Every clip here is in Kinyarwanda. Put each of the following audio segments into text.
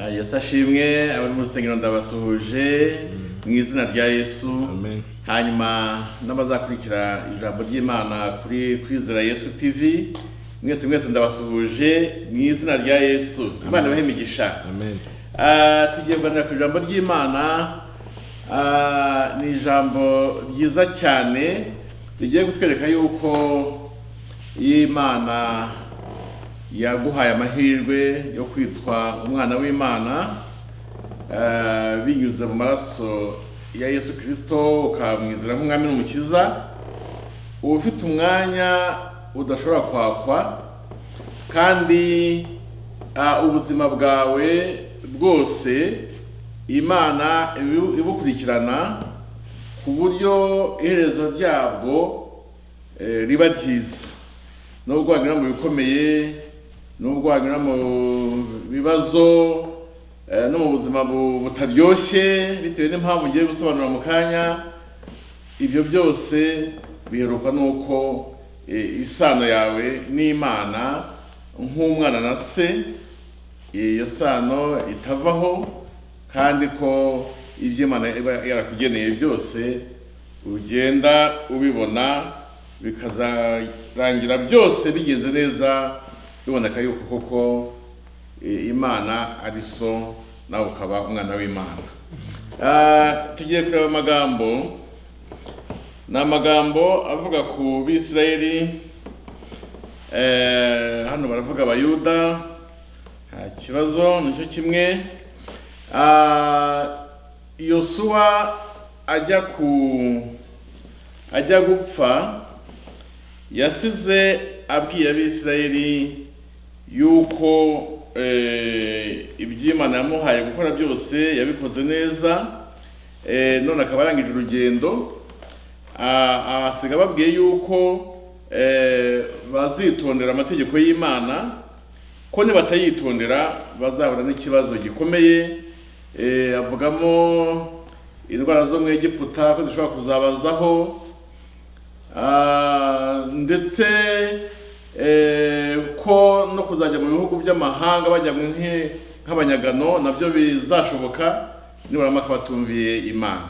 Yesu ashimwe abari mu rusengero ndabasuhuje mu izina rya Yesu. Amen. Hanyuma n'abazakurikira ijambo ry'Imana kuri Kwizera Yesu Tv, mwese ndabasuhuje mu izina rya Yesu. Imana ibahe imigisha. Amen. Tugiye kuganira ku ijambo ry'Imana. Ni ijambo ryiza cyane rigiye kutwereka yuko Imana yaguhaye amahirwe yo kwitwa umwana w'Imana binyuze mu maraso ya Yesu Kristo, ukamwizera nk'umwami n'umukiza. Ufite umwanya udashobora kwakwa, kandi ubuzima bwawe bwose Imana ibukurikirana ku buryo iherezo ryabwo riba ryiza. Nubwo wanyura mu bikomeye, nubwo wanyura mu bibazo no mu buzima butaryoshye bitewe n'impamvu ngiye gusobanura mu kanya, ibyo byose biheruka nuko isano yawe n'Imana nk'umwana na se, iyo sano itavaho, kandi ko ibyo Imana yarakugeneye byose ugenda ubibona, bikazarangira byose bigenze neza, biboneka yuko koko Imana ari so, nawe ukaba umwana w'Imana. Tugiye kureba amagambo. Ni amagambo avuga ku Bisirayeli. Hano baravuga Abayuda, nta kibazo, nicyo kimwe. Yosuwa ajya gupfa, yasize abwiye Abisirayeli yuko iby'Imana yamuhaye gukora byose yabikoze neza. None akaba arangije urugendo, asiga babwiye yuko bazitondera amategeko y'Imana, ko nibatayitondera bazahura n'ikibazo gikomeye. Avugamo indwara zo mu Egiputa ko zishobora kuzabazaho, ndetse ko no kuzajya mu bihugu by'amahanga bajya nk'abanyagano nabyo bizashoboka nibaramaka batumviye Imana.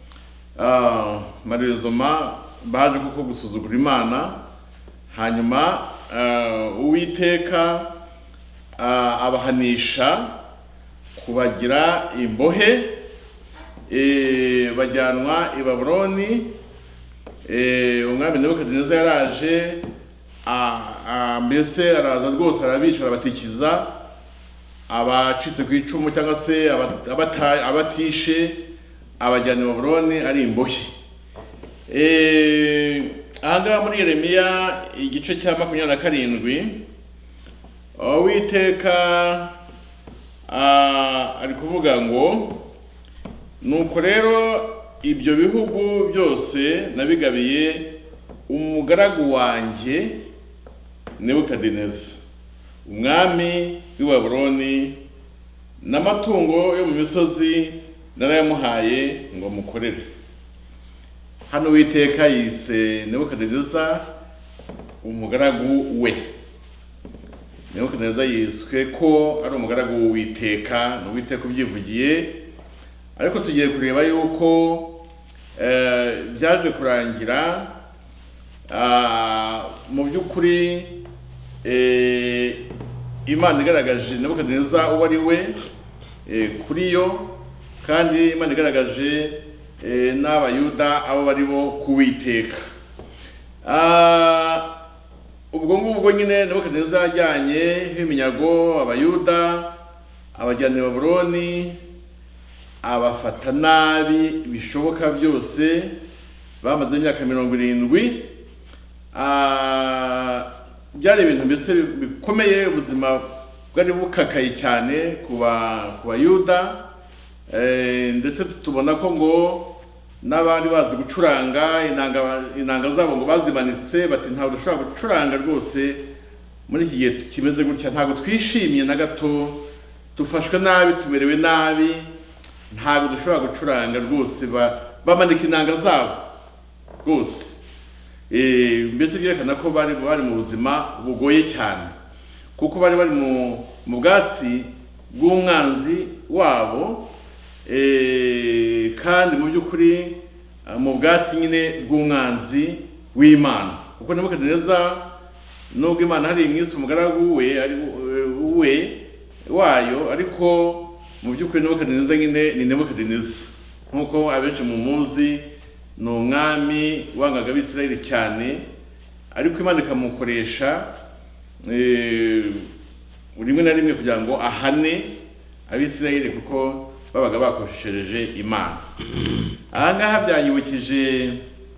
Marezoma baje kuko gusuzugura Imana. Hanyuma Uwiteka abahanisha kubagira imbohe, bajyanwa i Babuloni. Umwami Nebukadineza yaraje, mbese araza rwose arabica, arabatikiza, abacitse ku icumu cyangwa se abatishe, abajyana i Babuloni ari imbohe. Ahangaha muri Yeremiya igice cya 27, Uwiteka ari kuvuga ngo, nuko rero ibyo bihugu byose nabigabiye umugaragu wanjye Nebukadineza umwami w'i Babuloni, n'amatungo yo mu misozi narayamuhaye ngo mukorere. Hano Uwiteka yise Nebukadineza umugaragu we. Nebukadineza yiswe ko ari umugaragu w'Uwiteka, n'Uwiteka ubyivugiye. Ariko tugiye kureba yuko byaje kurangira mu by'ukuri Imana igaragaje Nebukadineza uwo ari we kuri yo, kandi Imana igaragaje n'Abayuda abo bari bo kuwiteka. Ubwo ngubwo nyine Nebukadineza yajyanye iminyago Abayuda, abajyana i Babuloni, abafata nabi bishoboka byose. Bamaze imyaka 70. Byari ibintu mbese bikomeye, ubuzima bwari bukakaye cyane ku Bayuda. Ndetse tubona ko ngo n'abandi bazi gucuranga inanga zabo ngo bazimanitse, bati ntabwo dushobora gucuranga rwose muri iki gihe kimeze gutya, ntabwo twishimye na gato, dufashwe nabi, tumerewe nabi, ntabwo dushobora gucuranga rwose. Bamanika inanga zabo rwose. Mbese byerekana ko bari mu buzima bugoye cyane, kuko bari mu bwatsi bw'umwanzi wabo, kandi mu by'ukuri mu bwatsi nyine bw'umwanzi w'Imana. Kuko Nebukadineza nubwo Imana hari imwisi umugaragu we ari wayo, ariko mu by'ukuri Nebukadineza nyine ni Nebukadineza, nkuko abenshi mu muzi ni umwami wangaga Abisirayeli cyane, ariko Imana ikamukoresha rimwe na rimwe kugira ngo ahane Abisirayeli kuko babaga bakoshereje Imana. Aha ngaha byanyibukije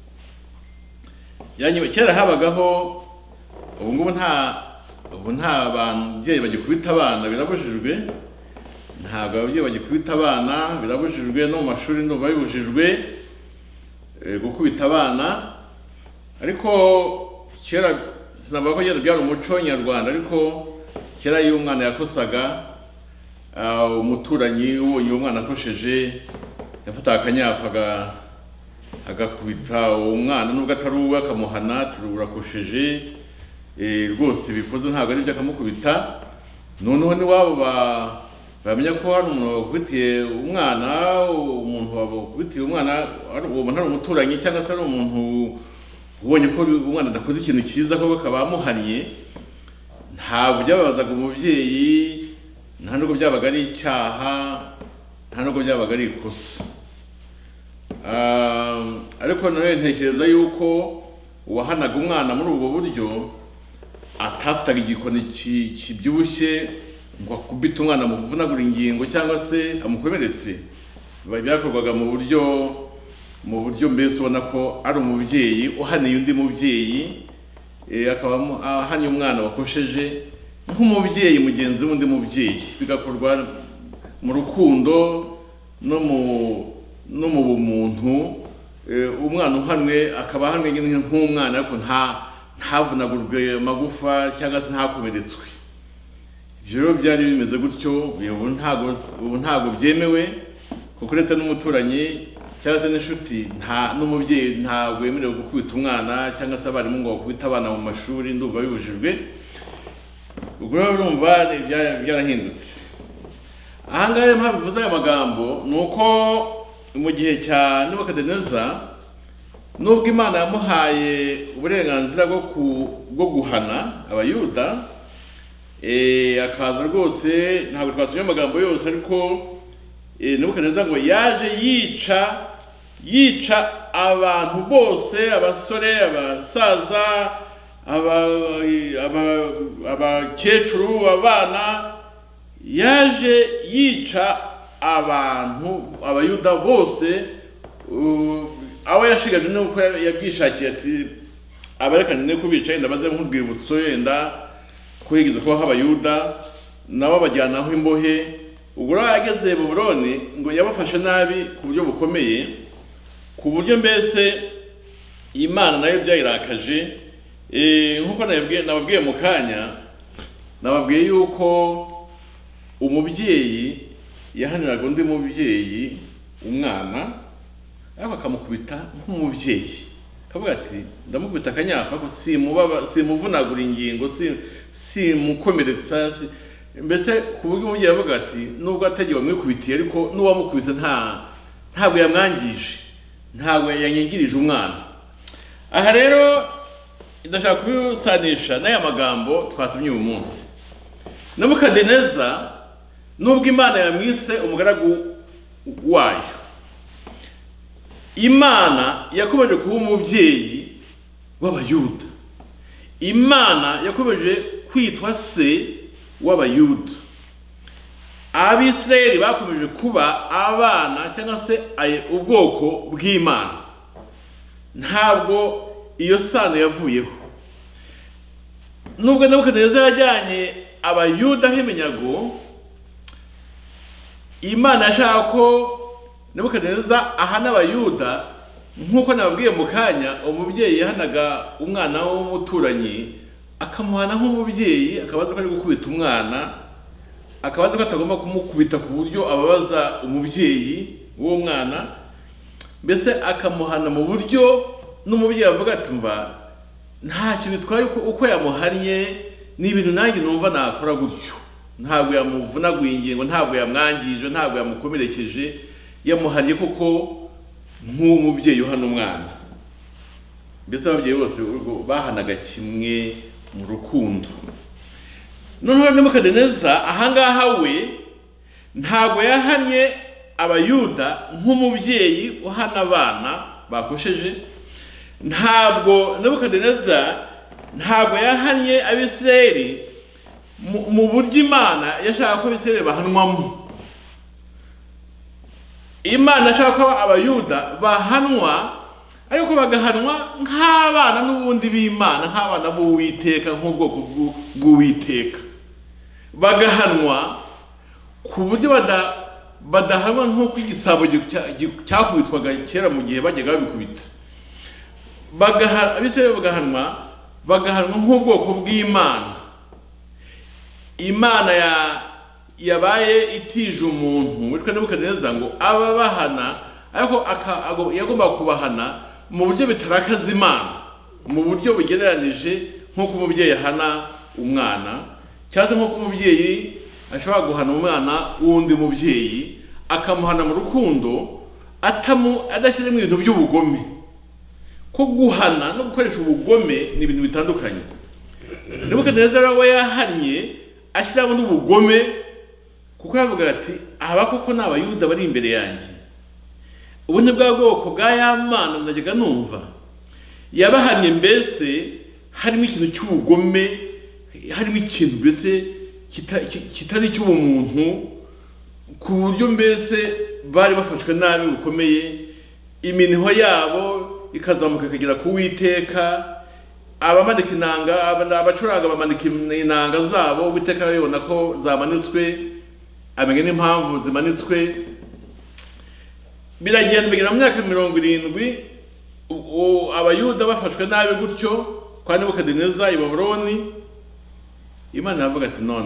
kera habagaho, ubu ngubu nta babyeyi bagikubita abana, birabujijwe. Ntabwo ababyeyi bagikubita abana, birabujijwe, no mu mashuri ndumva bibujijwe gukubita abana. Ariko kera sinavuga ko byari umuco nyarwanda, ariko kera iyo umwana yakosaga, umuturanyi ubonye umwana akosheje yafataga akanyafa agakubita uwo mwana, nubwo atari uwe, akamuhana ati urakosheje rwose bikoze ntabwo ari byo, akamukubita. Noneho n'iwabo bamenya ko hari umuntu wakubitiye umwana, umuntu wakubitiye umwana uwo muntu ari umuturanyi, cyangwa se ari umuntu ubonye ko umwana adakoze ikintu cyiza koko akaba amuhaniye. Ntabwo byababazaga umubyeyi, nta nubwo byabaga ari icyaha, nta nubwo byabaga ari ikosa. Ariko nawe ntekereza yuko uwahanaga umwana muri ubwo buryo atafitaga igikoni kibyibushye ngo akubite umwana amuvunagura ingingo cyangwa se amukomeretse. Byakorwaga mu buryo mbese ubona ko ari umubyeyi uhaniye undi mubyeyi, akaba ahanye umwana wakosheje nk'umubyeyi mugenzi w'undi mubyeyi. Bigakorwa mu rukundo no mu bumuntu. Umwana uhanwe akaba ahanwe nk'umwana, ariko ntavunagurwe amagufa cyangwa se ntakomeretswe. Ibyo rero byari bimeze gutyo. Ubu ntabwo byemewe, kuko uretse n'umuturanyi cyangwa se n'inshuti, n'umubyeyi ntabwo yemerewe gukubita umwana, cyangwa se abarimu ngo bakubite abana mu mashuri, ndumva bibujijwe. Ubwo rero urumva byarahindutse. Aha ngaha impamvu bivuze aya magambo ni uko mu gihe cya Nebukadineza, nubwo Imana yamuhaye uburenganzira bwo guhana Abayuda, akaza rwose, ntabwo twasomye amagambo yose, ariko Nebukadineza ngo yaje yica abantu bose, abasore, abasaza, abakecuru, abana. Yaje yica Abayuda bose. Abo yashigaje nuko yabyishakiye ati abarekane kubica, yenda baze nk'urwibutso, yenda ko yigeze kubaho Abayuda, nabo bajyanaho imbohe. Ubwo rero yageze Babuloni ngo yabafashe nabi ku buryo bukomeye, ku buryo mbese Imana nayo byayirakaje. Nk'uko nababwiye mu kanya, nababwiye yuko umubyeyi yahaniraga undi mubyeyi umwana, ariko akamukubita nk'umubyeyi, akavuga ati ndamukubita akanyafa, ko simuvunagura ingingo, simukomeretsa. Mbese ku buryo umubyeyi avuga ati nubwo atagiye bamwikubitiye, ariko n'uwamukubise ntabwo yamwangije, ntabwo yanyingirije umwana. Aha rero ndashaka kubisanisha n'aya magambo twasomye uyu munsi. Nebukadineza nubwo Imana yamwise umugaragu wayo, Imana yakomeje kuba umubyeyi w'Abayuda. Imana yakomeje kwitwa se w'Abayuda. Abisirayeli bakomeje kuba abana cyangwa se ubwoko bw'Imana. Ntabwo iyo sano yavuyeho. Nubwo Nebukadineza yajyanye Abayuda nk'iminyago, Imana yashaka ko Nebukadineza ahana Abayuda nk'uko nababwiye mu kanya. Umubyeyi yahanaga umwana w'umuturanyi, akamuhana nk'umubyeyi, akabaza ko ari gukubita umwana, akabaza ko atagomba kumukubita ku buryo ababaza umubyeyi w'uwo mwana. Mbese akamuhana mu buryo n'umubyeyi avuga ati mva nta kintu bitwaye uko yamuhannye, ni ibintu nanjye numva nakora gutyo. ntabwo yamuvunaguye ingingo, ntabwo yamwangije, ntabwo yamukomerekeje, yamuhariye kuko nk'umubyeyi uhana umwana. Mbese ababyeyi bose bahanaga kimwe mu rukundo. Noneho Nebukadineza ahangaha we ntabwo yahanye abayuda nk'umubyeyi uhana abana bakosheje. Ntabwo Nebukadineza ntabwo yahanye Abisirayeli mu buryo Imana yashaka ko Abisirayeli bahanwamo. Imana yashaka ko abayuda bahanwa, ariko bagahanwa nk'abana n'ubundi b'Imana, nk'abana b'Uwiteka, nk'ubwoko bw'Uwiteka. Bagahanwa ku buryo badahanwa nk'uko igisabo cyakubitwaga kera mu gihe bajyaga babikubita. Abisirayeli bagahanwa nk'ubwoko bw'Imana. Imana yabaye itije umuntu witwa Nebukadineza ngo aba bahana, ariko yagomba kubahana mu buryo bitarakaza Imana, mu buryo bugereranije nk'uko umubyeyi ahana umwana, cyangwa se nk'uko umubyeyi ashobora guhana umwana w'undi mubyeyi, akamuhana mu rukundo adashyizemo ibintu by'ubugome. Ko guhana no gukoresha ubugome ni ibintu bitandukanye. Nebukadineza we yahannye ashyiramo n'ubugome, kuko yavuga ati aba koko ni abayuda bari imbere yanjye. Ubu ni bwa bwoko bwa ya Mana najyaga numva. Yabahannye mbese harimo ikintu cy'ubugome, harimo ikintu mbese kitari cy'ubumuntu, ku buryo mbese bari bafashwe nabi bukomeye. Iminiho yabo ikazamuka ikagera ku Uwiteka. Abamanika inanga, abacuranga bamanika inanga zabo, Uwiteka arabibona ko zamanitswe, amenya n'impamvu zimanitswe. Biragenda bigera mu myaka 70 abayuda bafashwe nabi gutyo kwa Nebukadineza i Babuloni. Imana yavuga ati no,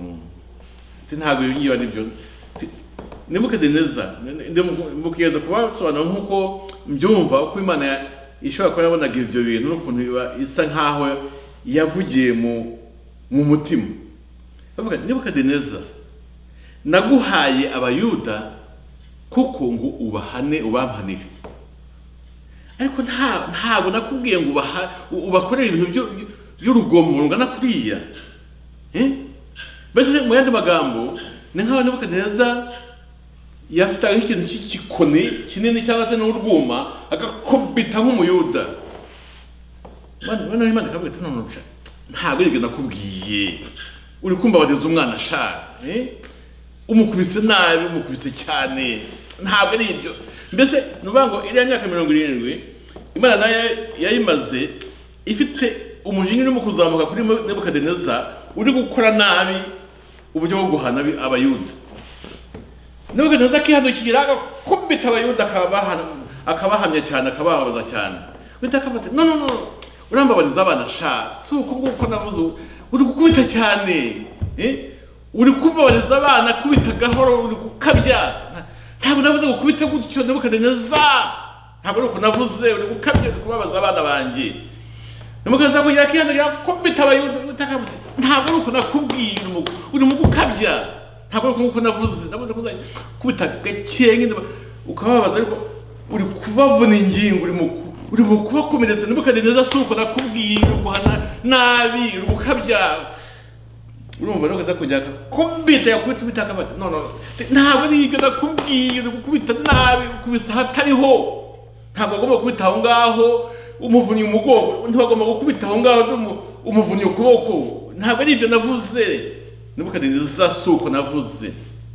ntabwo yiba nibyo. Nebukadineza ndimukiyeza kubasobanura nk'uko mbyumva, uko Imana ishobora kuba yabonaga ibyo bintu n'ukuntu isa nkaho yavugiye mu mutima. Avuga ati Nebukadineza, naguhaye abayuda kuko ngo ubahane ubampanire, ariko ntabwo nakubwiye ngo ubakorere ibintu by'urugomo rungana kuriya. Mbese mu yandi magambo ni nk'aho Nebukadineza yafitaga ikintu cy'igikoni kinini cyangwa se n'urwuma agakubita nk'umuyuda. Imana ikavuga ati ntabwo aribyo nakubwiye, uri kumbabariza umwana sha, umukubise nabi, umukubise cyane, ntabwo ari ibyo. Mbese nuvuga ngo iriya myaka 70 Imana nayo yayimaze ifite umujinya urimo kuzamuka kuri Nebukadineza, uri gukora nabi uburyo bwo guhana abayuda. Nebukadineza akihanukira agakubita abayuda, akabahamya cyane, akababaza cyane. Uwiteka akavuga ati no, urambabariza abana sha, si uko nguko navuze, uri gukubita cyane, uri kubabariza abana, kubita gahoro, uri gukabya. Ntabwo navuze ngo kubita gutyo Nebukadineza, ntabwo uko navuze, uri gukabya, uri kubabaza abana banjye. Nebukadineza kugira akihanukira kubita abayuda, Uwiteka akavuga ati ntabwo uko nakubwiye, uri mu gukabya, ntabwo uko navuze kuza kubita gake nyine ukababaza, ariko uri kubavuna ingingo, uri mu kubakomeretsa. Nebukadineza si uko nakubwiye, uri guhana nabi, uri gukabya. Urumva Nebukadineza kujya kubita yakubita Uwiteka akavuga ati ntabwo ari ibyo nakubwiye, uri gukubita nabi, ukubisa hatariho. Ntabwo agomba kubita aho ngaho umuvunyi umugongo, ntibagomba gukubita aho ngaho umuvunyi ukuboko. Ntabwo ari ibyo navuze. Nebukadineza si uko navuze.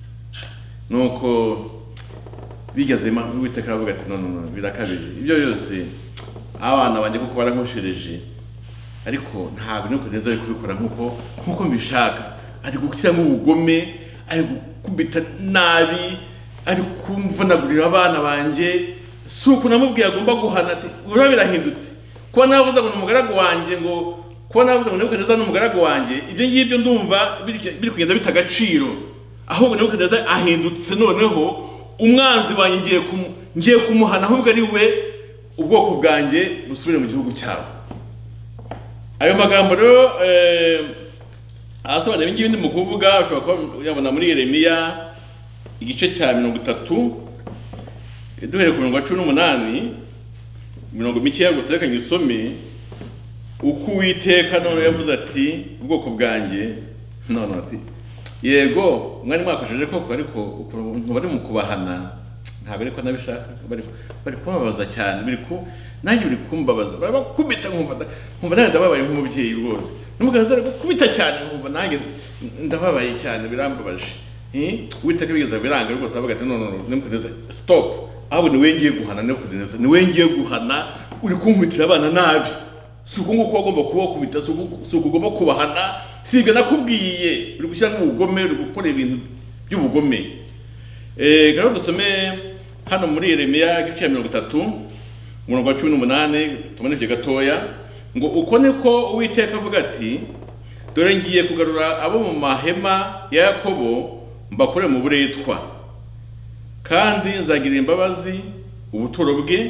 Nuko bigeze Uwiteka aravuga ati no, birakabije ibyo byose, abana banjye kuko barankoshereje, ariko ntabwo Nebukadineza ari kubikora nkuko mbishaka. Ari gushyiramo ubugome, ari gukubita nabi, ari kumvunagurira abana banjye. Si uko namubwiye agomba guhana. Ati ura birahindutse, kuba navuze ngo n'umugaragu wanjye, ngo kuba navuze ngo Nebukadineza n'umugaragu wanjye, ibyo ngibyo ndumva biri kugenda bitagaciro. Ahubwo Nebukadineza ahindutse, noneho umwanzi wanjye ngiye kumuhana, ahubwo ari we ubwoko bwanjye busubire mu gihugu cyabo. Ayo magambo rero asobanura ibingibi ndi mu kuvuga ushobora kuba yabona muri Yeremiya igice cya 30 duhere ku mirongo 18 mirongo mikeya gusa reka nyisome uko Uwiteka none yavuze ati ubwoko bwanjye none ati yego mwari mwakojeje koko ariko ukuntu bari mu kubahana ntabwo ariko nabishaka bari kubabaza cyane nanjye biri kumbabaza barakubita nkumva nanjye ndababaye nk'umubyeyi rwose n'umugaza kubita cyane nkumva nanjye ndababaye cyane birambabaje Uwiteka bigeza biranga rwose avuga ati no nimukudeza stop aho ni wengiye guhana nimukudeza ni wengiye guhana uri kunkubitira abana nabi suko nguko wagomba kuba kubita suko ugomba kubahana siga nakubwiye uri gushyira nk'ubugome uri gukora ibintu by'ubugome garo dusome hano muri Yeremiya igice cya 30 umurongo wa 18 tubone bye gatoya ngo uko niko Uwiteka avuga ati dore ngiye kugarura abo mu mahema ya Yakobo mbakure mu buretwa kandi nzagira imbabazi ubuturo bwe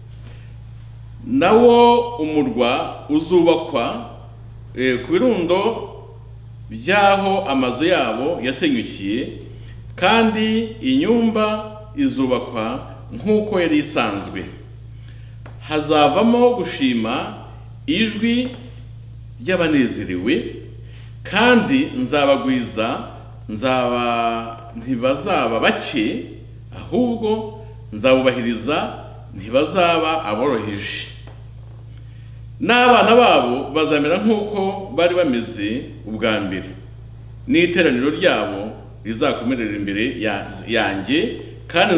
nawo umurwa uzubakwa ku birundo byaho amazu yabo yasenyukiye kandi inyumba izubakwa nk'uko yari isanzwe hazavamo gushima ijwi ry'abanezerewe kandi nzabagwiza ntibazaba bake ahubwo nzabubahiriza ntibazaba aboroheje n'abana babo bazamera nk'uko bari bameze ubwa mbere n'iteraniro ryabo rizakomerera imbere yanjye kandi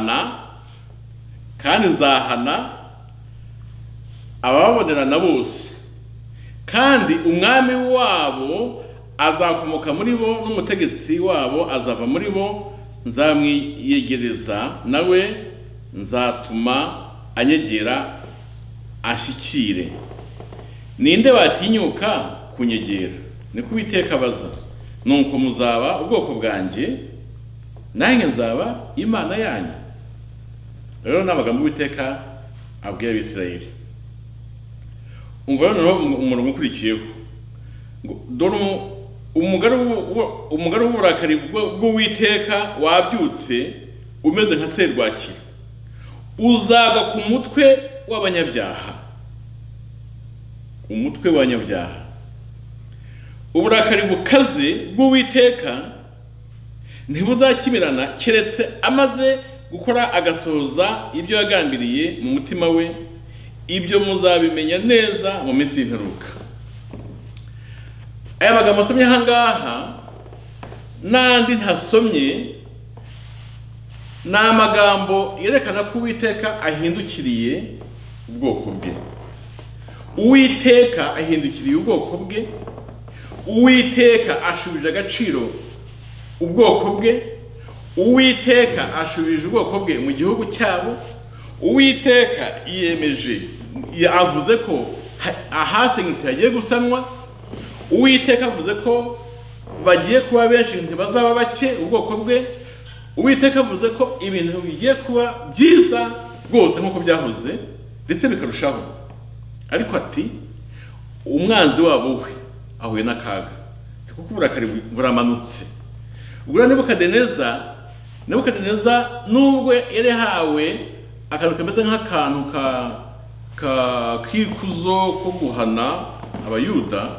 nzahana abababonerana bose kandi umwami wabo azakomoka muri bo n'umutegetsi wabo azava muri bo nzamwiyegereza nawe nzatuma anyegera ashyikire ninde watinyuka kunyegera niko Uwiteka abaza nuko muzaba ubwoko bwanjye nanjye nzaba Imana yanyu rero n'amagambo Uwiteka abwira Abisirayeli umva noneho umurongo ukurikiyeho ngo dore umugara w'uburakari bw'Uwiteka wabyutse umeze nka serwakira uzaga ku mutwe w'abanyabyaha umutwe w'abanyabyaha uburakari bukaze bw'Uwiteka ntibuzakimirana keretse amaze gukora agasohoza ibyo yagambiriye mu mutima we ibyo muzabimenya neza mu minsi y'imperuka aya magambo asomye ahangaha n'andi ntasomye ni amagambo yerekana ko Uwiteka ahindukiriye ubwoko bwe Uwiteka ahindukiriye ubwoko bwe Uwiteka ashubije agaciro ubwoko bwe Uwiteka ashubije ubwoko bwe mu gihugu cyabo Uwiteka yiyemeje avuze ko ahasenyutse hagiye gusanwa Uwiteka avuze ko bagiye kuba benshi ntibazaba bake ubwoko bwe Uwiteka avuze ko ibintu bigiye kuba byiza rwose nk'uko byahoze ndetse bikarushaho ariko ati umwanzi wabo we ahuye n'akaga kuko uburakari buramanutse ubwo Nebukadineza nubwo yari hawe akantu kameze nk'akantu kikuzo ko guhana abayuda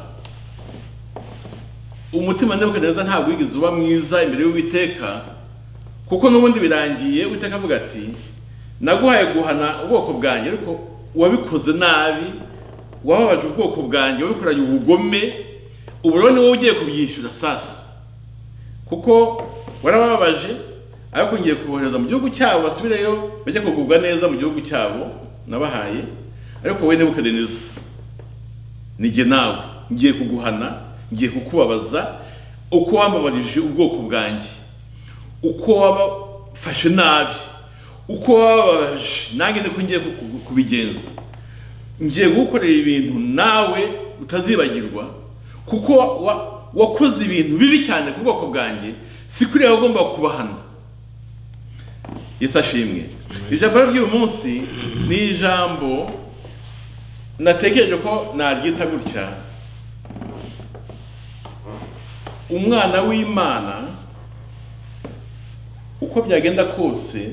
umutima Nebukadineza ntabwo wigeze uba mwiza imbere y'Uwiteka kuko n'ubundi birangiye Uwiteka avuga ati naguhaye guhana ubwoko bwanjye ariko wabikoze nabi wababaje ubwoko bwanjye wabikoranye ubugome ubu rero ni wowe ugiye kubyishyura sasa kuko warababaje ariko ngiye kubohereza mu gihugu cyabo basubireyo bajye kugubwa neza mu gihugu cyabo nabahaye ariko wowe Nebukadineza nige nawe ngiye kuguhana ngiye kukubabaza uko wambabarije ubwoko bwanjye uko wabafashe nabi uko wababaje nanjye niko ngiye kubigenza ngiye gukorera ibintu nawe utazibagirwa kuko wakoze ibintu bibi cyane ku bwoko bwanjye si kuri yawe ugomba kubahana Yesu ashimwe ijambo ry'uyu munsi ni ijambo natekereje ko naryita gutya umwana w'Imana uko byagenda kose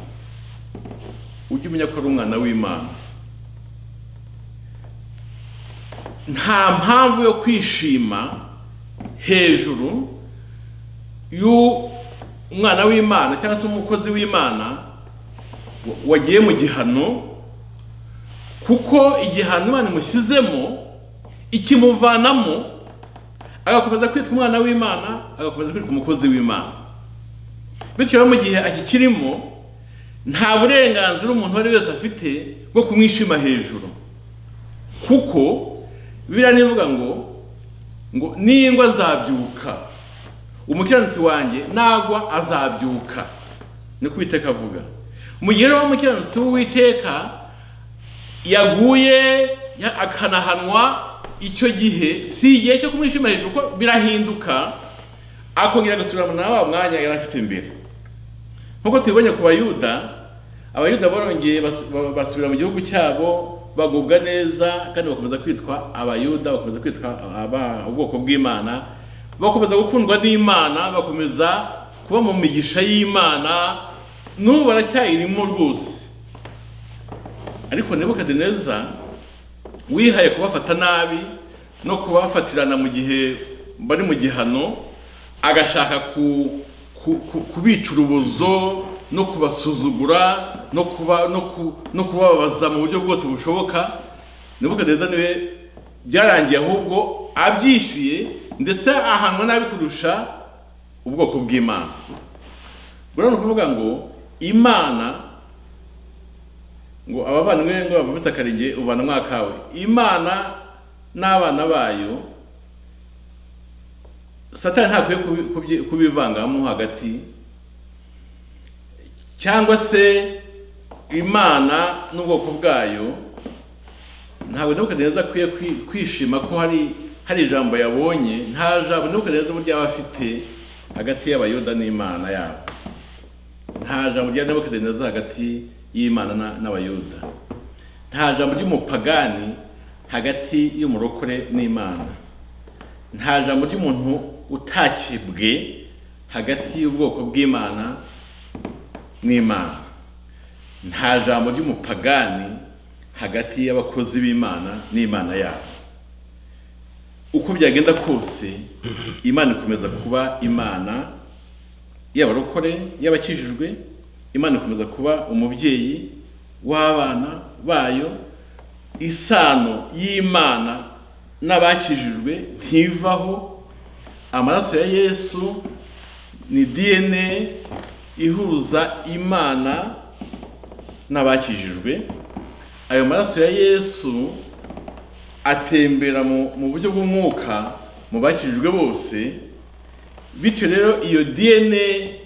ujye umenya ko ari umwana w'Imana. Nta mpamvu yo kwishima hejuru y'umwana w'Imana cyangwa se umukozi w'Imana wagiye mu gihano, kuko igihano Imana imushyizemo ikimuvanamo agakomeza kwitwa umwana w'Imana, agakomeza kwitwa umukozi w'Imana. Bityo mu gihe akikirimo nta burenganzira umuntu wari wese afite bwo kumwishima hejuru, kuko Bibiliya nivuga ngo ningwa azabyuka, umukiranutsi wanjye nagwa azabyuka, niko Uwiteka avuga. Mu gihe umukiranutsi w'Uwiteka yaguye akanahanwa, icyo gihe si igihe cyo kumwishima hejuru, kuko birahinduka akongera gusubira mu wa mwanya yari afite mbere. Nkuko tubibonye ku Bayuda, Abayuda barongeye basubira mu gihugu cyabo bagubwa neza, kandi bakomeza kwitwa Abayuda, bakomeza kwitwa ubwoko bw'Imana, bakomeza gukundwa n'Imana, bakomeza kuba mu migisha y'Imana, n'ubu baracyayirimo rwose. Ariko Nebukadineza wihaye kubafata nabi no kubafatirana mu gihe bari mu gihano, agashaka kubica urubozo no kubasuzugura no kubabaza mu buryo bwose bushoboka. Nebukadineza niwe byarangiye ahubwo abyishyuye, ndetse ahanwa nabi kurusha ubwoko bw'Imana. Bwo no kuvuga ngo Imana, ngo abavandimwe ngo bavubitse akarenge uvana mwakawe. Imana n'abana bayo Satani ntakwiye kubivangamo hagati, cyangwa se Imana n'ubwoko bwayo. Ntabwo Nebukadineza akwiye kwishima ko hari ijambo yabonye. Nta jambo Nebukadineza burya bafite hagati y'Abayuda n'Imana yabo. Nta jambo rya Nebukadineza hagati y'Imana n'Abayuda. Nta jambo ry'umupagani hagati y'umurokore n'Imana. Nta jambo ry'umuntu utakebwe hagati y'ubwoko bw'Imana n'Imana. Nta jambo ry'umupagani hagati y'abakozi b'Imana n'Imana yabo. Uko byagenda kose Imana ikomeza kuba Imana y'abarokore, y'abakijijwe. Imana ikomeza kuba umubyeyi w'abana bayo. Isano y'Imana n'abakijijwe ntivaho. Amaraso ya Yesu ni DNA ihuza Imana n'abakijijwe. Ayo maraso ya Yesu atembera mu buryo bw'umwuka mu bakijijwe bose. Bityo rero iyo DNA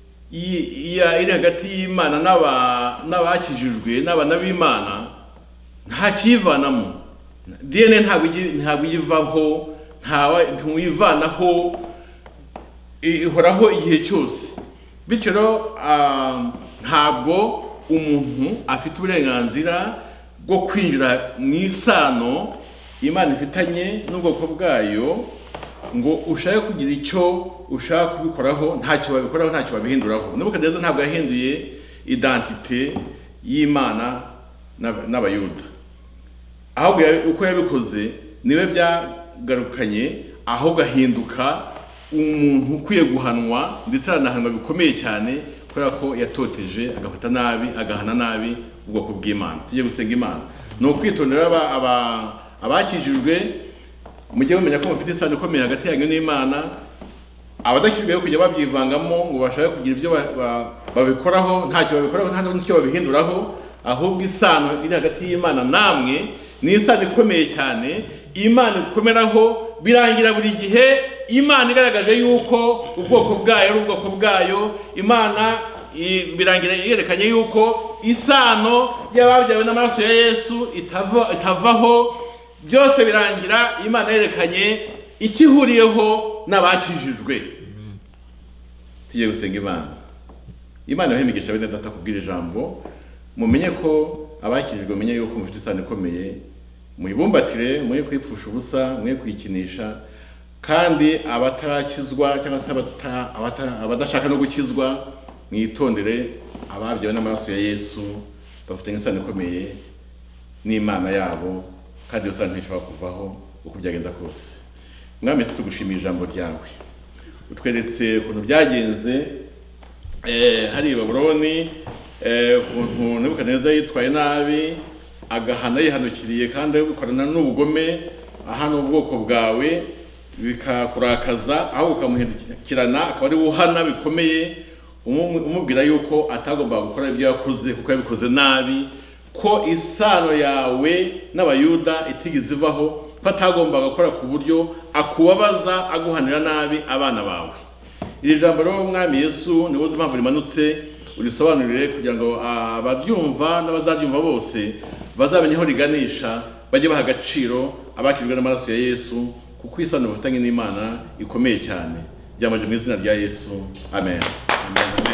iri hagati y'Imana n'abakijijwe n'abana b'Imana nta kivanamo. DNA ntabwo iyivaho, ntuyivanaho, ihoraho igihe cyose. Bityo rero ntabwo umuntu afite uburenganzira bwo kwinjira mu isano Imana ifitanye n'ubwoko bwayo ngo ushaka kugira icyo ushaka kubikoraho. Ntacyo babikoraho, ntacyo babihinduraho. Nebukadineza ntabwo yahinduye identite y'Imana n'Abayuda, ahubwo uko yabikoze niwe byagarukanye, ahubwo ahinduka umuntu ukwiye guhanwa, ndetse aranahanwa bikomeye cyane kubera ko yatoteje, agafata nabi, agahana nabi ubwoko bw'Imana. Tujye gusenga Imana. Ni ukwitondera abakijijwe, mujye mumenya ko mufite isano ikomeye hagati yanyu n'Imana. Abadakijijwe kujya babyivangamo ngo bashaka kugira ibyo babikoraho, ntacyo babikoraho, nta n'icyo babihinduraho, ahubwo isano iri hagati y'Imana namwe ni isano ikomeye cyane. Imana ikomeraho birangira buri gihe Imana igaragaje yuko ubwoko bwayo ari ubwoko bwayo. Imana birangira yerekanye yuko isano y'ababyawe n'amaraso ya Yesu itavaho. Byose birangira Imana yerekanye ikihuriyeho n'abakijijwe. Tujye gusenga Imana. Imana yahemigisha bene data kubwira ijambo. Mumenye ko abakijijwe, mumenye yuko mufite isano ikomeye. Muyibumbatire, muye kwipfusha ubusa, muye kwikinisha, kandi abatarakizwa cyangwa se abadashaka no gukizwa mwitondere ababyewe n'amaraso ya Yesu bafite insano ikomeye n'Imana yabo kandi yose ntishobora kuvaho uko byagenda kose. Mwami Yesu tugushimira ijambo ryawe utweretse ukuntu byagenze hari Babuloni ukuntu Nebukadineza yitwaye nabi agahana yihanukiriye kandi ukorana n'ubugome ahana ubwoko bwawe bikakurakaza aho ukamuhindukirana akaba ari uhana bikomeye umubwira yuko atagomba gukora ibyo yakoze kuko yabikoze nabi, ko isano yawe n'abayuda itigeze ivaho, ko atagomba gukora ku buryo akubabaza aguhanira nabi abana bawe. Iri jambo rero Mwami Yesu niwo uzi impamvu rimanutse urisobanurire kugira ngo abaryumva n'abazaryumva bose bazamenye aho riganisha, bajye baha agaciro abakirwa n'amaraso ya Yesu kuko isano bafitanye n'Imana ikomeye cyane. Byamaje mu izina rya Yesu, amen. Amen.